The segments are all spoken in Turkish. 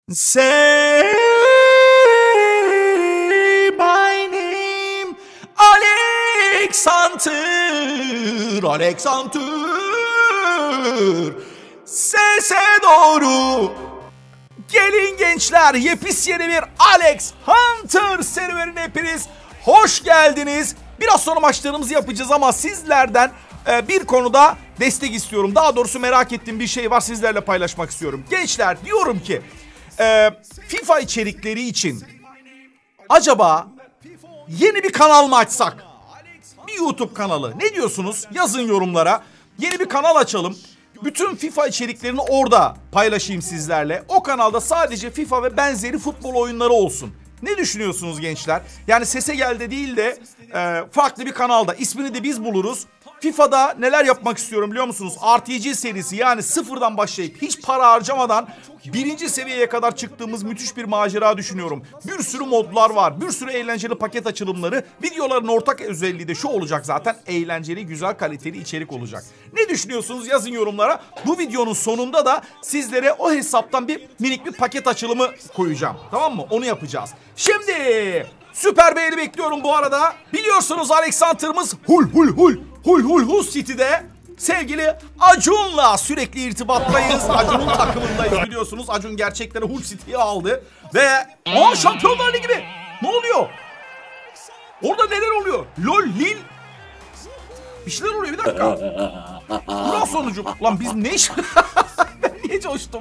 Say my name, Alexander. Sese doğru. Gelin gençler, yepyeni bir Alex Hunter serüvenine hepiniz hoş geldiniz. Biraz sonra maçlarımızı yapacağız ama sizlerden bir konuda destek istiyorum. Daha doğrusu merak ettiğim bir şey var, sizlerle paylaşmak istiyorum. Gençler, diyorum ki FIFA içerikleri için acaba yeni bir kanal mı açsak? Bir YouTube kanalı. Ne diyorsunuz? Yazın yorumlara. Yeni bir kanal açalım. Bütün FIFA içeriklerini orada paylaşayım sizlerle. O kanalda sadece FIFA ve benzeri futbol oyunları olsun. Ne düşünüyorsunuz gençler? Yani sese geldi değil de farklı bir kanalda. İsmini de biz buluruz. FIFA'da neler yapmak istiyorum biliyor musunuz? RPG serisi, yani sıfırdan başlayıp hiç para harcamadan birinci seviyeye kadar çıktığımız müthiş bir macera düşünüyorum. Bir sürü modlar var. Bir sürü eğlenceli paket açılımları. Videoların ortak özelliği de şu olacak zaten. Eğlenceli, güzel, kaliteli içerik olacak. Ne düşünüyorsunuz? Yazın yorumlara. Bu videonun sonunda da sizlere o hesaptan minik bir paket açılımı koyacağım. Tamam mı? Onu yapacağız. Şimdi süper beğeni bekliyorum bu arada. Biliyorsunuz Alexander'ımız Hull City'de sevgili Acun'la sürekli irtibattayız. Acun'un takımındayız biliyorsunuz. Acun gerçekten Hull City'yi aldı. Ve Şampiyonlar Ligi mi? Ne oluyor? Orada neler oluyor? LOL, Lil. Bir şeyler oluyor, bir dakika. Kural sonucu. Lan biz ne iş... Ben niye coştum?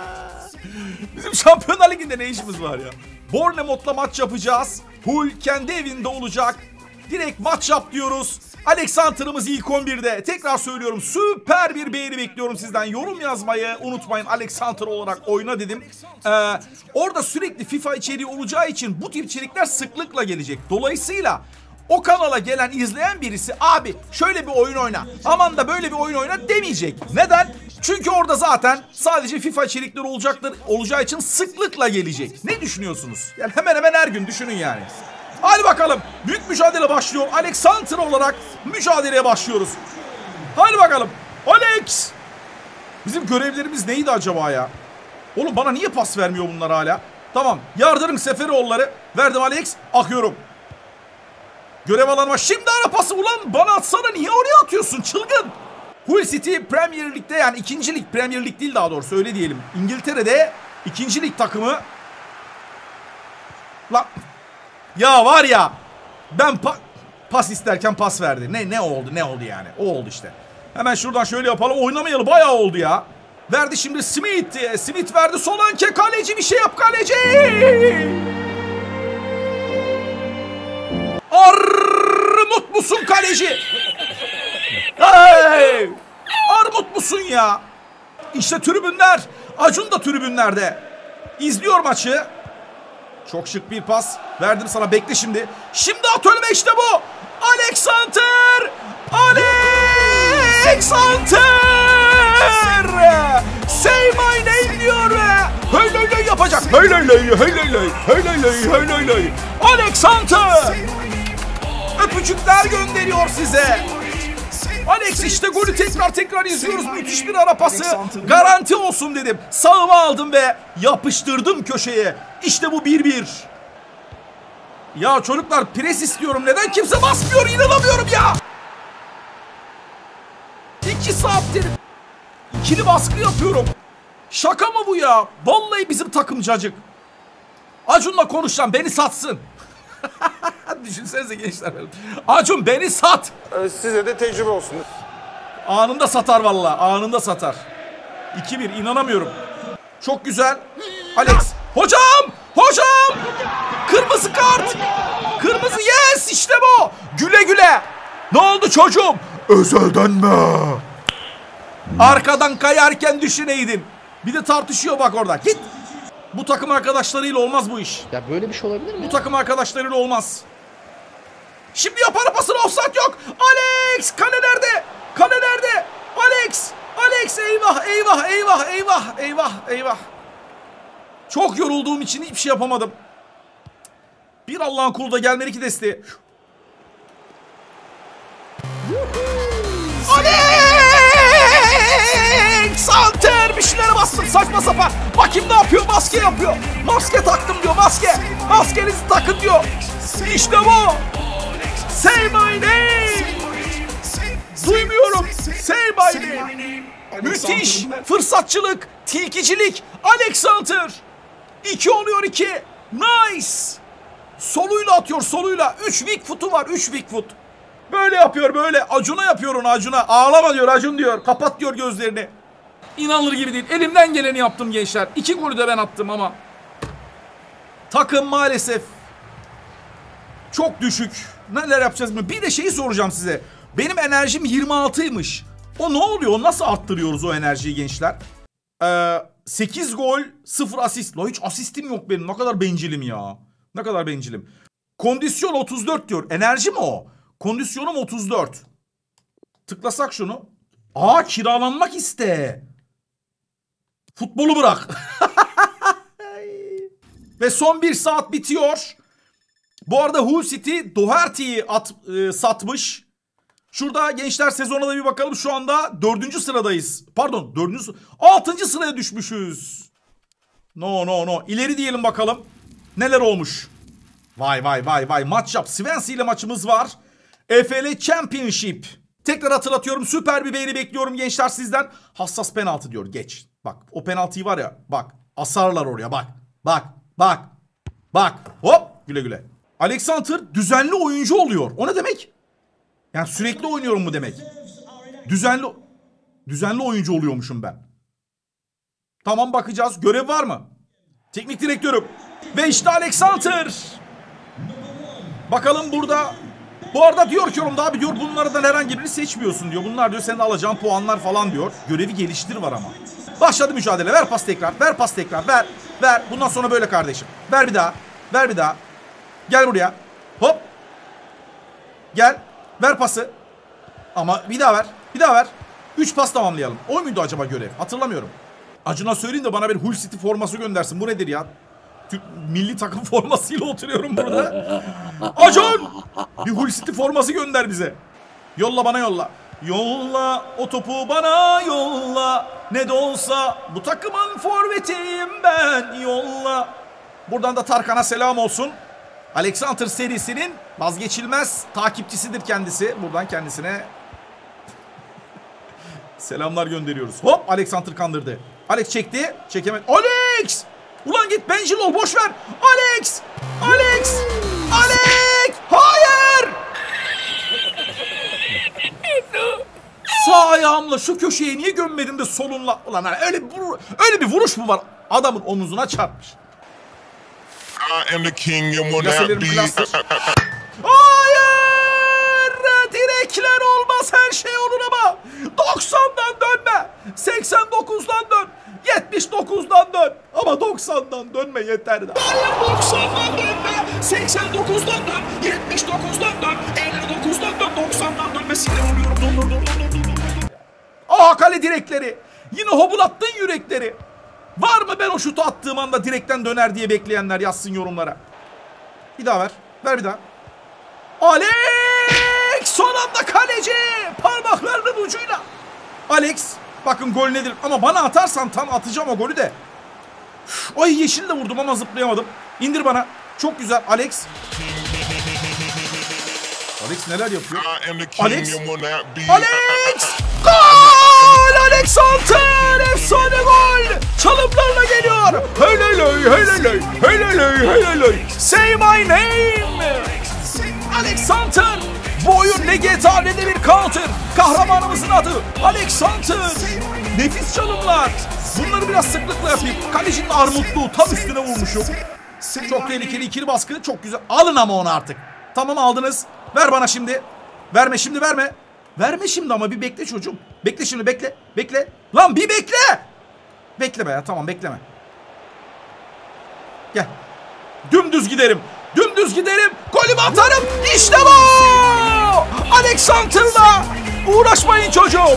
Bizim Şampiyonlar Ligi'nde ne işimiz var ya? Bournemouth'la maç yapacağız. Hull kendi evinde olacak. Direkt maç yap diyoruz. Alexander'ımız ilk 11'de. Tekrar söylüyorum, süper bir beğeni bekliyorum sizden. Yorum yazmayı unutmayın. Alexander olarak oyna dedim. Orada sürekli FIFA içeriği olacağı için bu tip içerikler sıklıkla gelecek. Dolayısıyla o kanala gelen, izleyen birisi abi şöyle bir oyun oyna, aman da böyle bir oyun oyna demeyecek. Neden? Çünkü orada zaten sadece FIFA içerikleri olacağı için sıklıkla gelecek. Ne düşünüyorsunuz? Yani hemen hemen her gün düşünün yani. Hadi bakalım. Büyük mücadele başlıyor. Alexander olarak mücadeleye başlıyoruz. Hadi bakalım. Alex. Bizim görevlerimiz neydi acaba ya? Oğlum bana niye pas vermiyor bunlar hala? Tamam. Yardırın Seferoğulları. Verdim Alex. Akıyorum. Görev alanıma şimdi ara pası. Ulan bana atsana, niye oraya atıyorsun çılgın? Hull City Premier Lig'de, yani 2. lig, Premier Lig değil daha doğrusu öyle diyelim. İngiltere'de 2. lig takımı. Lan. Ya var ya, ben pas isterken pas verdi. Ne oldu yani? O oldu işte. Hemen şuradan şöyle yapalım. Oynamayalı bayağı oldu ya. Verdi şimdi Smith. Smith verdi Solanke. Kaleci bir şey yap kaleci. Armut musun kaleci? Hey! Armut musun ya? İşte tribünler. Acun da tribünlerde. İzliyor maçı. Çok şık bir pas. Verdim sana, bekle şimdi. Şimdi at önüme, işte bu. Alexander! Alexander! Say my name diyor ve höylöylöy yapacak. Höylöylöy. Alexander! Öpücükler gönderiyor size. Alex işte golü tekrar izliyoruz. Müthiş bir ara pası. Garanti olsun dedim. Sağıma aldım ve yapıştırdım köşeye. İşte bu 1-1. Ya çocuklar, pres istiyorum. Neden kimse basmıyor? İnanamıyorum ya. 2 saattir ikili baskı yapıyorum. Şaka mı bu ya? Vallahi bizim takım cacık. Acun'la konuşacağım, beni satsın. Düşünsenize gençler. Acun beni sat. Size de tecrübe olsun. Anında satar vallahi. Anında satar. 2-1, inanamıyorum. Çok güzel. Alex. Hocam! Kırmızı kart. Kırmızı, yes, işte bu. Güle güle. Ne oldu çocuğum? Özelden mi? Arkadan kayarken düşüneydin. Bir de tartışıyor bak orada. Git. Bu takım arkadaşlarıyla olmaz bu iş. Ya böyle bir şey olabilir mi? Bu takım arkadaşlarıyla olmaz. Şimdi yapar pasını, offside yok. Alex, kale nerede? Alex, eyvah. Çok yorulduğum için hiçbir şey yapamadım. Bir Allah'ın kulu da gelmeli ki desteği. Alex! Alter bir şeyler bastım saçma sapan. Bakayım ne yapıyor? Maske yapıyor. Maske taktım diyor, maske. Maskenizi takın diyor. İşte bu. Say my name. Duymuyorum. Say my name. Müthiş. Fırsatçılık, tilkicilik. Alex Hunter. 2 oluyor 2. Nice. Soluyla atıyor, soluyla. 3 weak foot'u var, 3 weak foot. Böyle yapıyor, böyle. Acun'a yapıyor onu, Acun'a. Ağlama diyor, Acun diyor. Kapat diyor gözlerini. İnanılır gibi değil. Elimden geleni yaptım gençler. 2 golü de ben attım ama takım maalesef çok düşük. Neler yapacağız mı? Bir de şeyi soracağım size. Benim enerjim 26'ymış. O ne oluyor? Nasıl arttırıyoruz o enerjiyi gençler? 8 gol, 0 asist. Hiç asistim yok benim. Ne kadar bencilim ya. Ne kadar bencilim. Kondisyon 34 diyor. Enerji mi o? Kondisyonum 34. Tıklasak şunu. Kiralanmak iste. Futbolu bırak. Ve son 1 saat bitiyor. Bu arada Hull City Doherty'yi satmış. Şurada gençler sezona da bir bakalım. Şu anda 4. sıradayız. Pardon 6. sıraya düşmüşüz. No. İleri diyelim bakalım. Neler olmuş. Vay. Maç yap. Swansea ile maçımız var. EFL Championship. Tekrar hatırlatıyorum. Süper bir beğeni bekliyorum gençler sizden. Hassas penaltı diyor. Geç. Bak o penaltıyı var ya. Bak. Asarlar oraya. Bak. Hop. Güle. Alex Hunter düzenli oyuncu oluyor. O ne demek? Yani sürekli oynuyorum mu demek? Düzenli oyuncu oluyormuşum ben. Tamam, bakacağız. Görev var mı? Teknik direktörüm. Ve işte Alex Hunter. Bakalım burada. Bu arada diyor ki yorumda, abi diyor bunlardan herhangi birini seçmiyorsun diyor. Bunlar diyor senin alacağın puanlar falan diyor. Görevi geliştir var ama. Başladı mücadele. Ver pas tekrar. Ver. Bundan sonra böyle kardeşim. Ver bir daha. Gel buraya. Hop. Gel. Ver pası. Ama bir daha ver. 3 pas tamamlayalım. O muydu acaba görev? Hatırlamıyorum. Acun'a söyleyeyim de bana bir Hull City forması göndersin. Bu nedir ya? Türk milli takım formasıyla oturuyorum burada. Acun! Bir Hull City forması gönder bize. Yolla bana yolla. Yolla o topu bana yolla. Ne de olsa bu takımın forvetiyim ben, yolla. Buradan da Tarkan'a selam olsun. Alex Hunter serisinin vazgeçilmez takipçisidir kendisi. Buradan kendisine selamlar gönderiyoruz. Hop, Alex Hunter kandırdı. Alex çekti. Çekemedi. Alex! Ulan git bencil ol, boş ver. Alex! Hayır! Sağ ayağımla şu köşeye niye gömmedim de solunla. Ulan öyle bir vuruş mu var? Adamın omuzuna çarpmış. Hayır! Direkler olmaz, her şey olur ama 90'dan dönme. 89'dan dön. 79'dan dön. Ama 90'dan dönme yeter. Hayır, 90'dan dönme. 89'dan dön. 79'dan dön. 59'dan dön. 90'dan dönmesiyle oluyorum. Dur. Kale direkleri. Yine hobulattın yürekleri. Var mı ben o şutu attığım anda direkten döner diye bekleyenler yazsın yorumlara. Bir daha ver. Ver bir daha. Alex! Son anda kaleci. Parmaklarının ucuyla. Alex. Bakın gol nedir? Ama bana atarsan tam atacağım o golü de. Ay, yeşil de vurdum ama zıplayamadım. İndir bana. Çok güzel Alex. Alex neler yapıyor? Alex. Gol! Alex Hunter! Efsane gol! Çalımlarla geliyor. Heleley. Say my name. Alex Hunter. Bu oyun ne GTA ne de bir counter. Kahramanımızın adı Alex Hunter. Nefis çalımlar. Bunları biraz sıklıkla yapayım. Kalecinin armutluğu tam üstüne vurmuşum. Çok tehlikeli ikili baskı. Çok güzel. Alın ama onu artık. Tamam, aldınız. Ver bana şimdi. Verme şimdi, verme. Verme şimdi ama bir bekle çocuğum. Bekle şimdi, bekle. Lan bir bekle. Bekleme ya, tamam bekleme. Gel. Dümdüz giderim. Golümü atarım. İşte bu. Alex Hunter'la uğraşmayın çocuğum.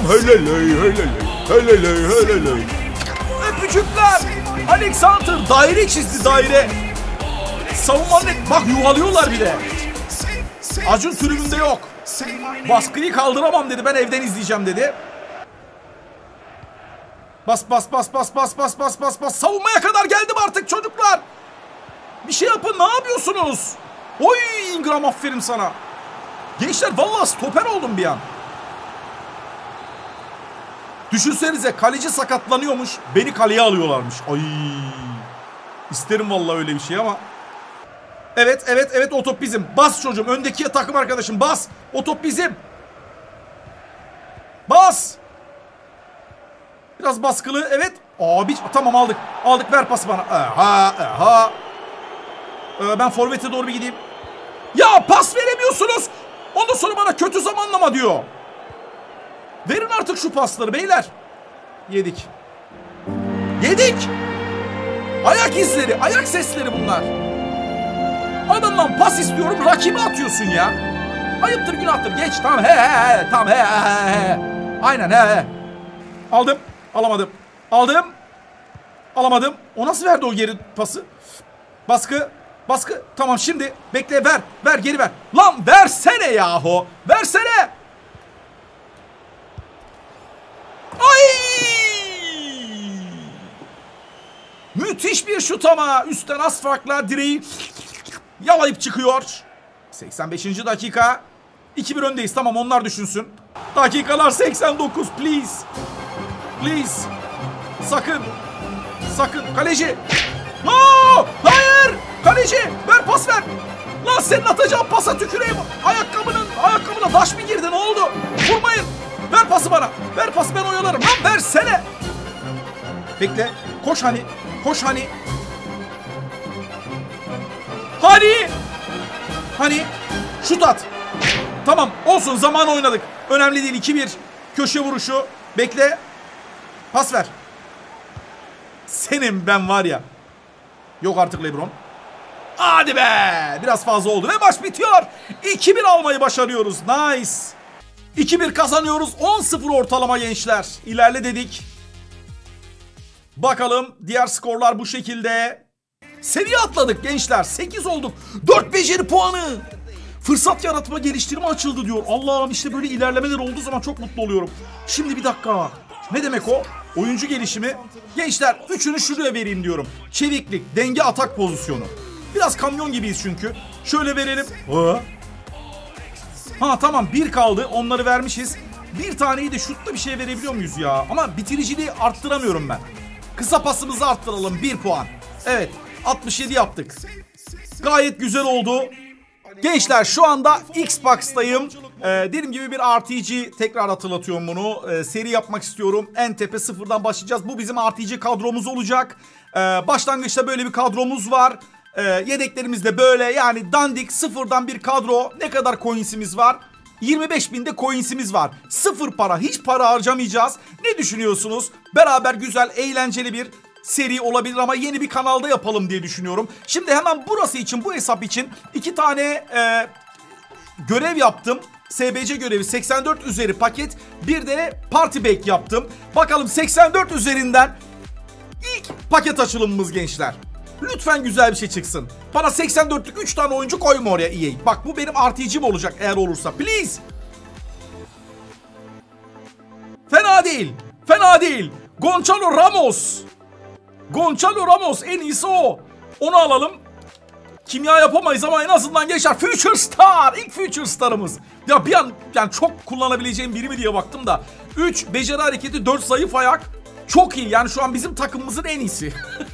Heleley. Öpücükler. Alex Hunter daire çizdi, daire. Savunmanın bak yuvalıyorlar bir de. Acun tribünde yok. Baskıyı kaldıramam dedi. Ben evden izleyeceğim dedi. Bas bas bas bas bas bas bas bas bas. Savunmaya kadar geldim artık çocuklar. Bir şey yapın, ne yapıyorsunuz? Oy Ingram, aferin sana. Gençler vallahi stoper oldum bir an. Düşünsenize, kaleci sakatlanıyormuş. Beni kaleye alıyorlarmış. Ay. İsterim vallahi öyle bir şey ama. Evet evet evet, o top bizim. Bas çocuğum, öndeki takım arkadaşım bas. O top bizim. Bas. Biraz baskılı, evet. Abi tamam, aldık. Aldık, ver pası bana. Aha. Ben forvete doğru bir gideyim. Ya pas veremiyorsunuz. Ondan sonra bana kötü zamanlama diyor. Verin artık şu pasları beyler. Yedik. Yedik. Ayak izleri, ayak sesleri bunlar. Adamdan pas istiyorum, rakibe atıyorsun ya. Ayıptır, günahtır. Geç, tamam, he. Tamam, he. Aynen, he. Aldım, alamadım. Aldım, alamadım. O nasıl verdi o geri pası? Baskı, baskı. Tamam, şimdi bekle, ver, geri ver. Lan versene yahu. Versene. Ay! Müthiş bir şut ama üstten az farkla direği yalayıp çıkıyor. 85. dakika. 2-1 öndeyiz. Tamam, onlar düşünsün. Dakikalar 89. Please. Please. Sakın. Kaleci. No! Hayır! Kaleci! Ver, pas ver. Lan senin atacağın pasa tüküreyim. Ayakkabına taş mı girdi? Ne oldu? Vurmayın. Ver pası bana. Ver pası, ben oyalarım. Lan versene. Bekle. Koş hani. Hani. Şut at. Tamam, olsun, zaman oynadık. Önemli değil, 2-1. Köşe vuruşu. Bekle. Pas ver. Senin ben var ya. Yok artık LeBron. Hadi be. Biraz fazla oldu ve maç bitiyor. 2-1 almayı başarıyoruz. Nice. 2-1 kazanıyoruz. 10-0 ortalama gençler. İlerle dedik. Bakalım diğer skorlar bu şekilde. Seviye atladık gençler. 8 olduk. 4 beceri puanı. Fırsat yaratma geliştirme açıldı diyor. Allah'ım, işte böyle ilerlemeler olduğu zaman çok mutlu oluyorum. Şimdi bir dakika. Ne demek o? Oyuncu gelişimi. Gençler, üçünü şuraya vereyim diyorum. Çeviklik, denge, atak pozisyonu. Biraz kamyon gibiyiz çünkü. Şöyle verelim. Ha tamam, 1 kaldı. Onları vermişiz. Bir taneyi de şutta bir şey verebiliyor muyuz ya? Ama bitiriciliği arttıramıyorum ben. Kısa pasımızı arttıralım. 1 puan. Evet. 67 yaptık. Gayet güzel oldu. Gençler, şu anda Xbox'tayım. Dediğim gibi bir RPG, tekrar hatırlatıyorum bunu. Seri yapmak istiyorum. En tepe sıfırdan başlayacağız. Bu bizim RPG kadromuz olacak. Başlangıçta böyle bir kadromuz var. Yedeklerimiz de böyle, yani dandik sıfırdan bir kadro. Ne kadar coinsimiz var? 25.000'de coinsimiz var. Sıfır para, hiç para harcamayacağız. Ne düşünüyorsunuz? Beraber güzel, eğlenceli bir seri olabilir ama yeni bir kanalda yapalım diye düşünüyorum. Şimdi hemen burası için, bu hesap için 2 tane görev yaptım. SBC görevi 84 üzeri paket. Bir de Party Back yaptım. Bakalım 84 üzerinden ilk paket açılımımız gençler. Lütfen güzel bir şey çıksın. Bana 84'lük 3 tane oyuncu koyma oraya EA. Bak, bu benim RTG'm olacak eğer olursa. Please. Fena değil. Gonçalo Ramos en iyisi o. Onu alalım. Kimya yapamayız ama en azından geçer. Future Star. İlk Future Star'ımız. Ya bir an yani çok kullanabileceğim biri mi diye baktım da. 3 beceri hareketi, 4 zayıf ayak. Çok iyi. Yani şu an bizim takımımızın en iyisi.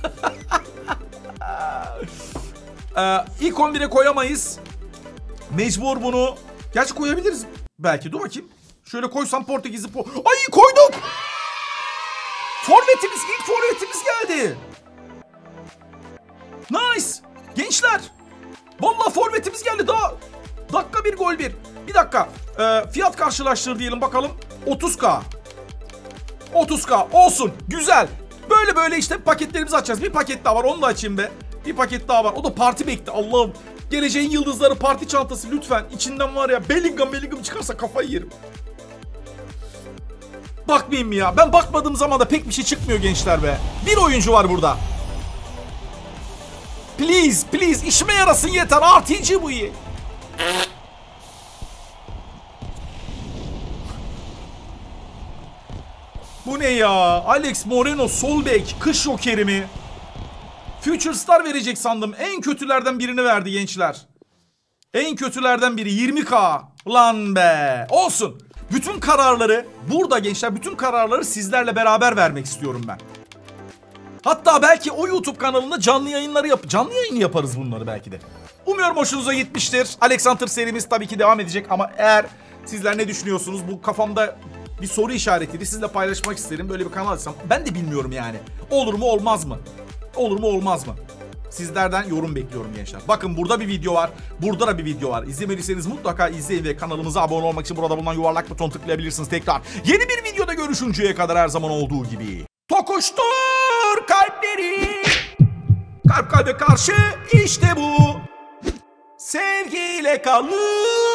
İlk 11'e koyamayız. Mecbur bunu. Gerçi koyabiliriz belki. Dur bakayım. Şöyle koysam Portekizli Ay, koyduk. İlk forvetimiz geldi. Nice. Gençler. Vallahi forvetimiz geldi daha. Dakika 1 gol 1. Bir dakika. Fiyat karşılaştır diyelim bakalım. 30K. Olsun. Güzel. Böyle işte paketlerimizi açacağız. Bir paket daha var. Onu da açayım be. Bir paket daha var. O da Party Back'ti. Allah'ım. Geleceğin yıldızları parti çantası lütfen. İçinden var ya Bellingham çıkarsa kafayı yerim. Bakmayayım mı ya? Ben bakmadığım zaman da pek bir şey çıkmıyor gençler be. Bir oyuncu var burada. Please işime yarasın yeter. RPG bu iyi. Bu ne ya? Alex Moreno sol bek. Kış jokeri mi? Future Star verecek sandım. En kötülerden birini verdi gençler. En kötülerden biri 20k. Lan be. Olsun. Bütün kararları burada gençler, bütün kararları sizlerle beraber vermek istiyorum ben. Hatta belki o YouTube kanalında canlı yayın yaparız bunları belki de. Umuyorum hoşunuza gitmiştir. Alex Hunter serimiz tabii ki devam edecek ama eğer sizler ne düşünüyorsunuz? Bu kafamda bir soru işaretiydi. Sizle paylaşmak isterim. Böyle bir kanal açsam. Ben de bilmiyorum yani. Olur mu olmaz mı? Olur mu olmaz mı? Sizlerden yorum bekliyorum gençler. Bakın burada bir video var. Burada da bir video var. İzlemediyseniz mutlaka izleyin ve kanalımıza abone olmak için burada bulunan yuvarlak buton tıklayabilirsiniz tekrar. Yeni bir videoda görüşünceye kadar her zaman olduğu gibi. Tokuştur kalpleri. Kalp kalbe karşı işte bu. Sevgiyle kalın.